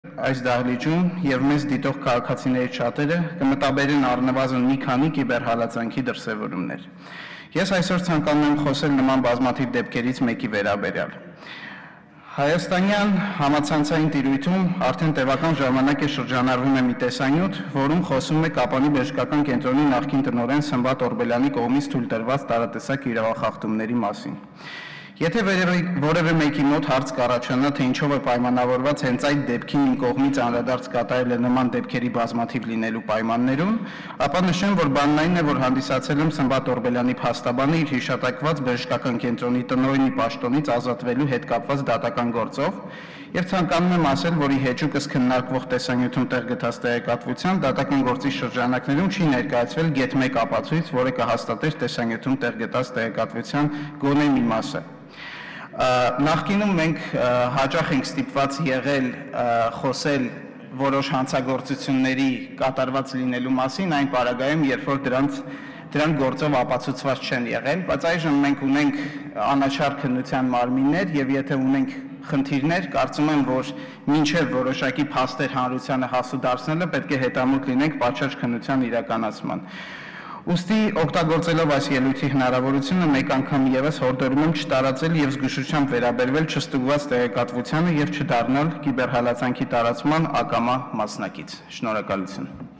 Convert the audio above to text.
այս դահլիճում եւ մեզ դիտող քաղաքացիների շատերը կմտաբերեն առնվազն մի քանի կիբերհալածանքի դրսևորումներ։ Ես այսօր ցանկանում եմ խոսել նման բազմաթիվ դեպքերից մեկի վերաբերյալ։ Հայաստանյան համացանցային տիրույթում արդեն տևական ժամանակ է շրջանառվում է մի տեսանյութ, որում խոսում է Կապանի բժշկական կենտրոնի նախկին տնօրեն Սմբատ Օրբելյանի կողմից թույլ տրված տարատեսակ իրավախախտումների մասին։ Եթե որևէ մեկի մոտ հարց կառաջանա, թե ինչով է պայմանավորված հենց այդ դեպքին իմ կողմից անդրադարձ կատարել է նման դեպքերի բազմաթիվ լինելու պայմաններում, ապա նշեմ, որ բանն այն է, որ հանդիսացել եմ Սմբատ Օրբելյանի փաստաբանը իր հիշատակված բժշկական կենտրոնի տնօրենի պաշտոնից ազատվելու հետ կապված դատական գործով եւ ցանկանում եմ ասել, որ ի հեճուկս քննարկվող տեսանյութում տեղ գտած տեղեկատվության դատական գործի շրջանակներում չի ներկայացվել գեթ մեկ ապացույց, որը կհաստատեր տեսանյութում տեղ գտած տեղեկատվության գոնե մի մասը։ Նախկինում մենք հաճախ ենք ստիպված եղել խոսել որոշ հանցագործությունների կատարված լինելու մասին, այն պարագայում, երբ որ դրանք գործով ապացուցված չեն եղել, բայց այժմ մենք ունենք անաչառ քննության մարմիններ եւ եթե ունենք խնդիրներ, կարծում եմ, որ մինչև որոշակի փաստեր հանրությանը հասու դարձնելը պետք է հետամուտ լինենք պատշաճ քննության իրականացման։ Ուստի օգտագործելով այս ելույթի հնարավորությունը մեկ անգամ ևս հորդորում եմ չտարածել եւ զգուշությամբ վերաբերվել չստուգված տեղեկատվությանը եւ չդառնալ կիբերհալածանքի տարածման ակամա մասնակից։ Շնորհակալություն։